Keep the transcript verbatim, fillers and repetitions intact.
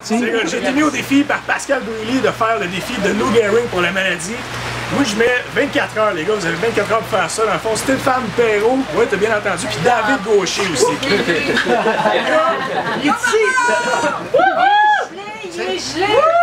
J'ai été mis au défi par Pascal Brûlé de faire le défi de No Gearing pour la maladie. Moi, je mets vingt-quatre heures, les gars. Vous avez vingt-quatre heures pour faire ça. Dans le fond, Stéphane Perrault, ouais, t'as bien entendu, puis David Gaucher aussi. Il est ici! Il est gelé! Il est gelé!